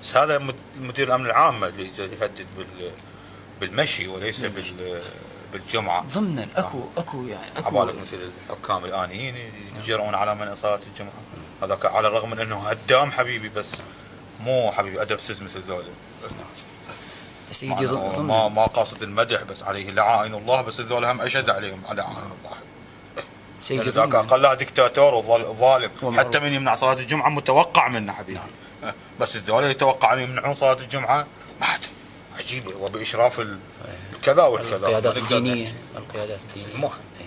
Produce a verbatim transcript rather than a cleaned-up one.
بس هذا مدير الامن العام اللي يهدد بال بالمشي وليس بال بالجمعه ضمنا. اكو اكو يعني اكو عبالك مثل الحكام الانيين يجرؤون على منع صلاه الجمعه. هذاك على الرغم من انه هدام حبيبي، بس مو حبيبي ادب سز مثل ذولا. سيدي ضمن ما ما قاصد المدح، بس عليه لعائن الله، بس ذولا هم اشد عليهم على لعائن الله. سيدي ذاك اقلها دكتاتور وظالم، حتى من يمنع صلاه الجمعه متوقع منه حبيبي. نعم. بس الذولا يتوقع ان يمنعون صلاه الجمعه ما عجيبه، وباشراف الكذا والكذا. القيادات الدينيه القيادات الدينيه